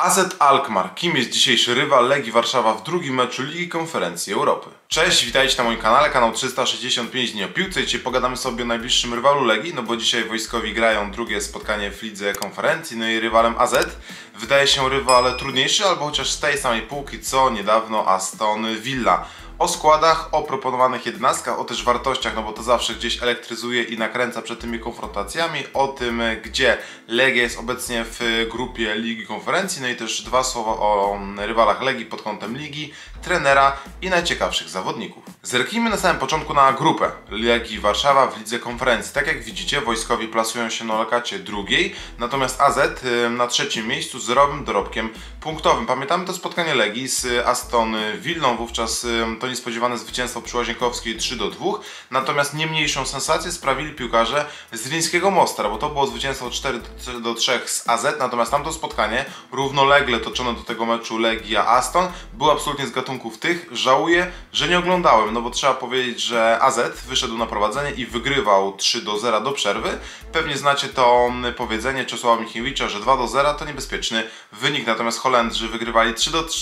AZ Alkmaar. Kim jest dzisiejszy rywal Legii Warszawa w drugim meczu Ligi Konferencji Europy? Cześć, witajcie na moim kanale, kanał 365 dni o piłce. Dzisiaj pogadamy sobie o najbliższym rywalu Legii, no bo dzisiaj wojskowi grają drugie spotkanie w Lidze Konferencji, no i rywalem AZ wydaje się rywal trudniejszy, albo chociaż z tej samej półki co niedawno Aston Villa. O składach, o proponowanych jedenastkach, o też wartościach, no bo to zawsze gdzieś elektryzuje i nakręca przed tymi konfrontacjami, o tym, gdzie Legia jest obecnie w grupie Ligi Konferencji, no i też dwa słowa o rywalach Legii pod kątem ligi, trenera i najciekawszych zawodników. Zerknijmy na samym początku na grupę Legii Warszawa w Lidze Konferencji. Tak jak widzicie, wojskowi plasują się na lokacie drugiej, natomiast AZ na trzecim miejscu z zerowym dorobkiem punktowym. Pamiętamy to spotkanie Legii z Aston Villą, wówczas to niespodziewane zwycięstwo przy Łazienkowskiej 3-2, natomiast nie mniejszą sensację sprawili piłkarze z Rzyńskiego Mostar, bo to było zwycięstwo 4-3 z AZ, natomiast tamto spotkanie równolegle toczone do tego meczu Legia-Aston było absolutnie z gatunków tych. Żałuję, że nie oglądałem, no bo trzeba powiedzieć, że AZ wyszedł na prowadzenie i wygrywał 3-0 do przerwy. Pewnie znacie to powiedzenie Czesława Michniewicza, że 2-0 to niebezpieczny wynik, natomiast Holendrzy wygrywali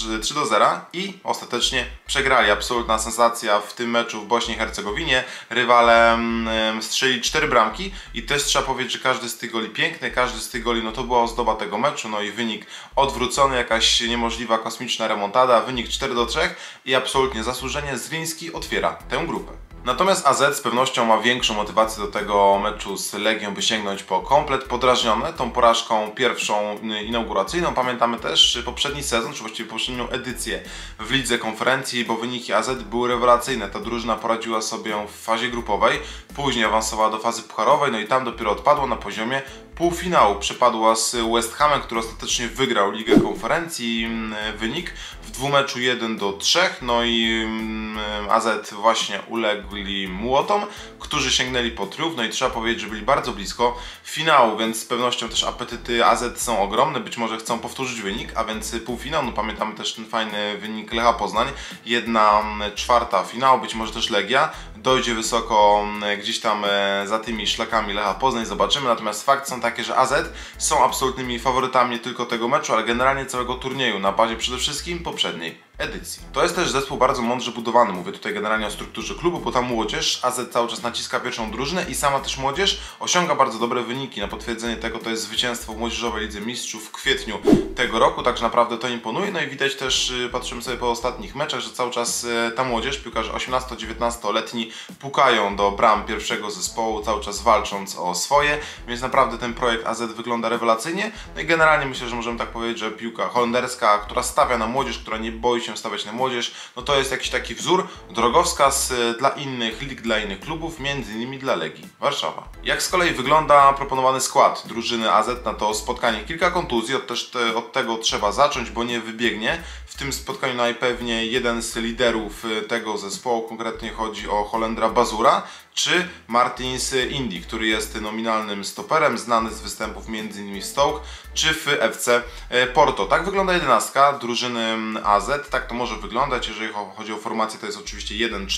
3-0 i ostatecznie przegrali. Absolutna sensacja w tym meczu w Bośni i Hercegowinie. Rywale strzeli 4 bramki i też trzeba powiedzieć, że każdy z tych goli piękny, każdy z tych goli no to była ozdoba tego meczu, no i wynik odwrócony, jakaś niemożliwa kosmiczna remontada, wynik 4-3 i absolutnie zasłużenie Zriński otwiera tę grupę. Natomiast AZ z pewnością ma większą motywację do tego meczu z Legią, by sięgnąć po komplet, podrażnione tą porażką pierwszą inauguracyjną. Pamiętamy też poprzedni sezon, czy właściwie poprzednią edycję w Lidze Konferencji, bo wyniki AZ były rewelacyjne. Ta drużyna poradziła sobie w fazie grupowej, później awansowała do fazy pucharowej, no i tam dopiero odpadła na poziomie półfinału. Przepadła z West Hamem, który ostatecznie wygrał Ligę Konferencji. Wynik w dwumeczu 1-3, no i AZ właśnie ulegli Młotom, którzy sięgnęli po triumf, no i trzeba powiedzieć, że byli bardzo blisko finału, więc z pewnością też apetyty AZ są ogromne, być może chcą powtórzyć wynik, a więc półfinał, no pamiętamy też ten fajny wynik Lecha Poznań, 1/4 finału, być może też Legia dojdzie wysoko gdzieś tam za tymi szlakami Lecha Poznań, zobaczymy, natomiast fakty są takie, że AZ są absolutnymi faworytami nie tylko tego meczu, ale generalnie całego turnieju na bazie przede wszystkim poprzedniej edycji. To jest też zespół bardzo mądrze budowany, mówię tutaj generalnie o strukturze klubu, bo ta młodzież, AZ cały czas naciska pierwszą drużynę i sama też młodzież osiąga bardzo dobre wyniki. Na potwierdzenie tego to jest zwycięstwo w Młodzieżowej Lidze Mistrzów w kwietniu tego roku, także naprawdę to imponuje. No i widać też, patrzymy sobie po ostatnich meczach, że cały czas ta młodzież, piłkarze 18-19-letni pukają do bram pierwszego zespołu, cały czas walcząc o swoje, więc naprawdę ten projekt AZ wygląda rewelacyjnie. No i generalnie myślę, że możemy tak powiedzieć, że piłka holenderska, która stawia na młodzież, która nie boi się stawiać na młodzież, no to jest jakiś taki wzór, drogowskaz dla innych lig, dla innych klubów, między innymi dla Legii Warszawa. Jak z kolei wygląda proponowany skład drużyny AZ na to spotkanie? Kilka kontuzji, od tego trzeba zacząć, bo nie wybiegnie w tym spotkaniu najpewniej jeden z liderów tego zespołu, konkretnie chodzi o Holendra Bazura, czy Martins Indi, który jest nominalnym stoperem, znany z występów m.in. w Stoke, czy w FC Porto. Tak wygląda jedenastka drużyny AZ, tak to może wyglądać, jeżeli chodzi o formację, to jest oczywiście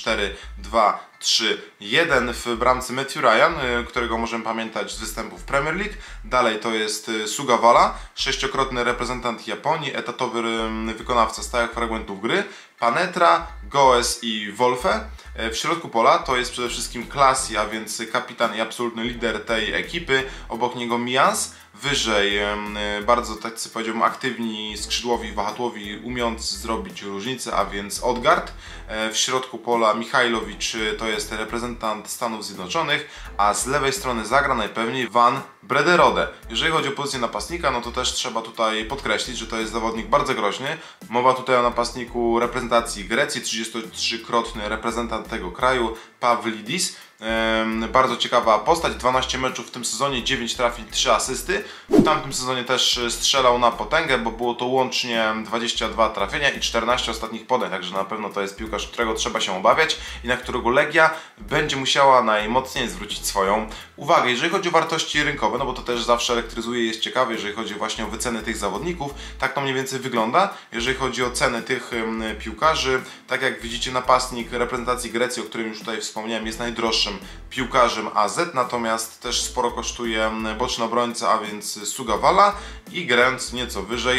1-4-2-3-1 w bramce Matthew Ryan, którego możemy pamiętać z występów Premier League. Dalej to jest Sugawara, sześciokrotny reprezentant Japonii, etatowy wykonawca stałych fragmentów gry, Panetra, Goes i Wolfe. W środku pola to jest przede wszystkim Klasi, a więc kapitan i absolutny lider tej ekipy. Obok niego Mians. Wyżej bardzo, tak powiedziałbym, aktywni skrzydłowi, wahadłowi, umiejąc zrobić różnicę, a więc Odgaard. W środku pola Michajlowicz to jest reprezentant Stanów Zjednoczonych, a z lewej strony zagra najpewniej Van Brederode. Jeżeli chodzi o pozycję napastnika, no to też trzeba tutaj podkreślić, że to jest zawodnik bardzo groźny. Mowa tutaj o napastniku reprezentacji Grecji, 33-krotny reprezentant tego kraju, Pavlidis. Bardzo ciekawa postać, 12 meczów w tym sezonie, 9 trafień, 3 asysty. W tamtym sezonie też strzelał na potęgę, bo było to łącznie 22 trafienia i 14 ostatnich podań, także na pewno to jest piłkarz, którego trzeba się obawiać i na którego Legia będzie musiała najmocniej zwrócić swoją uwagę. Jeżeli chodzi o wartości rynkowe, no bo to też zawsze elektryzuje i jest ciekawe, jeżeli chodzi właśnie o wyceny tych zawodników, tak to mniej więcej wygląda. Jeżeli chodzi o ceny tych piłkarzy, tak jak widzicie, napastnik reprezentacji Grecji, o którym już tutaj wspomniałem, jest najdroższym piłkarzem AZ, natomiast też sporo kosztuje boczny obrońca, a więc Sugawara, i grając nieco wyżej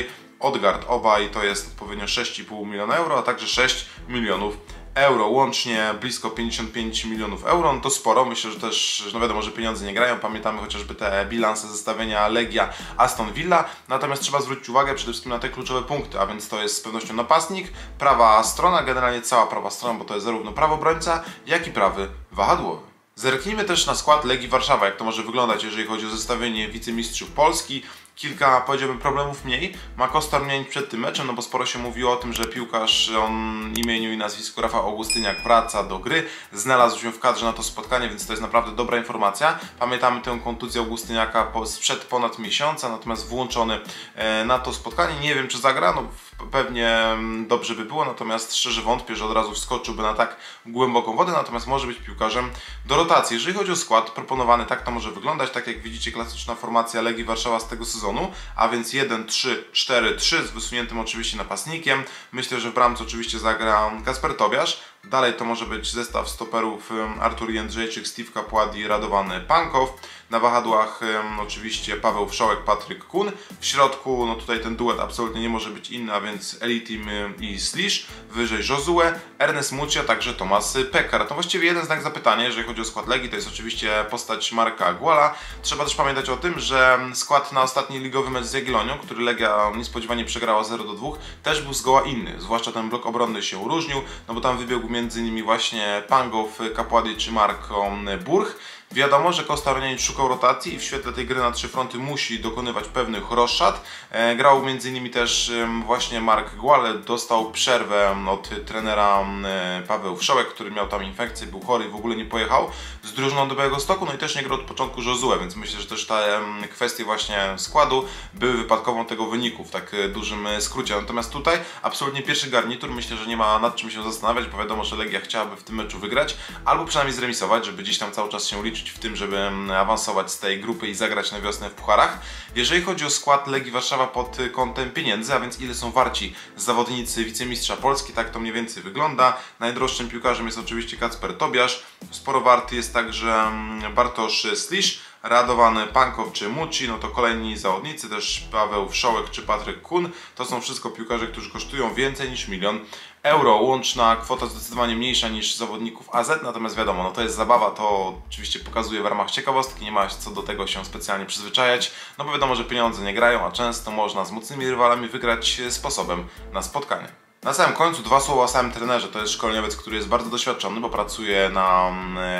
Odgaard. Obaj to jest odpowiednio 6,5 miliona euro, a także 6 milionów euro. Łącznie blisko 55 milionów euro, no to sporo. Myślę, że też, no wiadomo, że pieniądze nie grają. Pamiętamy chociażby te bilanse zestawienia Legia Aston Villa. Natomiast trzeba zwrócić uwagę przede wszystkim na te kluczowe punkty, a więc to jest z pewnością napastnik, prawa strona, generalnie cała prawa strona, bo to jest zarówno prawy obrońca, jak i prawy wahadłowy. Zerknijmy też na skład Legii Warszawa, jak to może wyglądać, jeżeli chodzi o zestawienie wicemistrzów Polski. Kilka, powiedziałbym, problemów mniej ma Kostar Mięć przed tym meczem, no bo sporo się mówiło o tym, że piłkarz o imieniu i nazwisku Rafał Augustyniak wraca do gry, znalazł się w kadrze na to spotkanie, więc to jest naprawdę dobra informacja. Pamiętamy tę kontuzję Augustyniaka sprzed ponad miesiąca, natomiast włączony na to spotkanie. Nie wiem, czy zagra, no pewnie dobrze by było, natomiast szczerze wątpię, że od razu wskoczyłby na tak głęboką wodę, natomiast może być piłkarzem do rotacji. Jeżeli chodzi o skład proponowany, tak to może wyglądać, tak jak widzicie, klasyczna formacja Legii Warszawa z tego sezonu, a więc 1-3-4-3 z wysuniętym oczywiście napastnikiem. Myślę, że w bramce oczywiście zagra Kacper Tobiasz. Dalej to może być zestaw stoperów Artur Jędrzejczyk, Steve Kapładi, Radowany Pankow. Na wahadłach oczywiście Paweł Wszołek, Patryk Kun. W środku, no tutaj ten duet absolutnie nie może być inny, a więc Elitim i Slisz. Wyżej Josue, Ernest Mucci, a także Tomasz Pekar. To właściwie jeden znak zapytania, jeżeli chodzi o skład Legii, to jest oczywiście postać Marka Guala. Trzeba też pamiętać o tym, że skład na ostatni ligowy mecz z Jagiellonią, który Legia niespodziewanie przegrała 0-2, też był zgoła inny. Zwłaszcza ten blok obronny się różnił, no bo tam wybiegł między innymi właśnie Pangow, Kapłady czy Marko Burch. Wiadomo, że Kostar Mięć szukał rotacji i w świetle tej gry na 3 fronty musi dokonywać pewnych roszad. Grał m.in. też właśnie Mark Gual, dostał przerwę od trenera Paweł Wszołek, który miał tam infekcję, był chory i w ogóle nie pojechał z drużyną do Białegostoku, no i też nie grał od początku Josue, więc myślę, że też te kwestie właśnie składu były wypadkową tego wyniku w tak dużym skrócie. Natomiast tutaj absolutnie pierwszy garnitur, myślę, że nie ma nad czym się zastanawiać, bo wiadomo, że Legia chciałaby w tym meczu wygrać, albo przynajmniej zremisować, żeby gdzieś tam cały czas się liczyć w tym, żeby awansować z tej grupy i zagrać na wiosnę w pucharach. Jeżeli chodzi o skład Legii Warszawa pod kątem pieniędzy, a więc ile są warci zawodnicy wicemistrza Polski, tak to mniej więcej wygląda. Najdroższym piłkarzem jest oczywiście Kacper Tobiasz, sporo warty jest także Bartosz Slisz, Radowany Pankow czy Mucci, no to kolejni zawodnicy, też Paweł Wszołek czy Patryk Kun. To są wszystko piłkarze, którzy kosztują więcej niż 1 000 000 euro. Łączna kwota zdecydowanie mniejsza niż zawodników AZ, natomiast wiadomo, no to jest zabawa, to oczywiście pokazuje w ramach ciekawostki, nie ma co do tego się specjalnie przyzwyczajać, no bo wiadomo, że pieniądze nie grają, a często można z mocnymi rywalami wygrać sposobem na spotkanie. Na samym końcu 2 słowa o samym trenerze. To jest szkoleniowiec, który jest bardzo doświadczony, bo pracuje na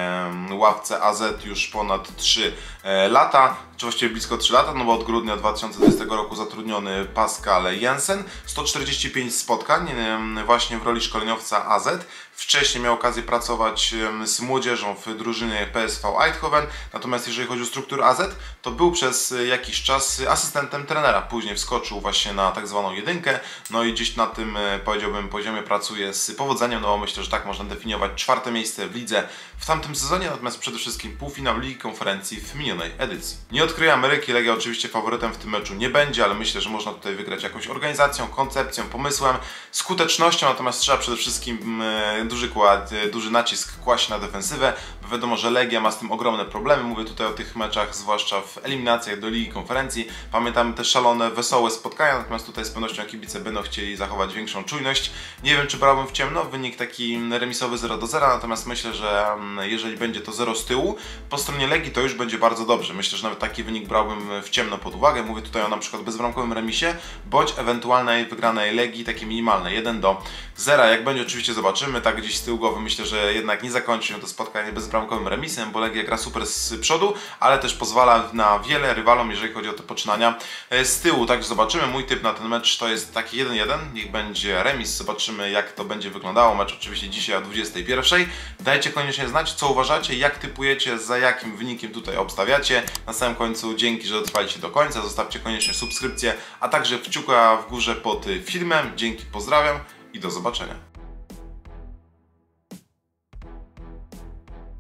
ławce AZ już ponad 3 lata, czy właściwie blisko 3 lata, no bo od grudnia 2020 roku zatrudniony Pascal Jensen. 145 spotkań właśnie w roli szkoleniowca AZ. Wcześniej miał okazję pracować z młodzieżą w drużynie PSV Eindhoven, natomiast jeżeli chodzi o strukturę AZ, to był przez jakiś czas asystentem trenera. Później wskoczył właśnie na tak zwaną jedynkę, no i gdzieś na tym, powiedziałbym, poziomie pracuje z powodzeniem, no bo myślę, że tak można definiować 4. miejsce w lidze w tamtym sezonie, natomiast przede wszystkim półfinał Ligi Konferencji w minionej edycji. Nie odkryję Ameryki, Legia oczywiście faworytem w tym meczu nie będzie, ale myślę, że można tutaj wygrać jakąś organizacją, koncepcją, pomysłem, skutecznością, natomiast trzeba przede wszystkim duży nacisk kłaść na defensywę, bo wiadomo, że Legia ma z tym ogromne problemy. Mówię tutaj o tych meczach, zwłaszcza w eliminacjach do Ligi Konferencji. Pamiętamy te szalone, wesołe spotkania, natomiast tutaj z pewnością kibice będą chcieli zachować większą czujność. Nie wiem, czy brałbym w ciemno wynik taki remisowy 0-0, natomiast myślę, że jeżeli będzie to 0 z tyłu, po stronie Legii to już będzie bardzo dobrze. Myślę, że nawet taki wynik brałbym w ciemno pod uwagę. Mówię tutaj o na przykład bezbramkowym remisie, bądź ewentualnej wygranej Legii, takie minimalne 1-0. Jak będzie, oczywiście zobaczymy. Tak gdzieś z tyłu głowy myślę, że jednak nie zakończy się to spotkanie bezbramkowym remisem, bo Legia gra super z przodu, ale też pozwala na wiele rywalom, jeżeli chodzi o te poczynania z tyłu. Także zobaczymy. Mój typ na ten mecz to jest taki 1-1. Niech będzie remis. Zobaczymy, jak to będzie wyglądało. Mecz oczywiście dzisiaj o 21:00. Dajcie koniecznie znać, co uważacie, jak typujecie, za jakim wynikiem tutaj obstawiacie. Na samym końcu dzięki, że dotrwaliście do końca. Zostawcie koniecznie subskrypcję, a także kciuka w górze pod filmem. Dzięki, pozdrawiam i do zobaczenia.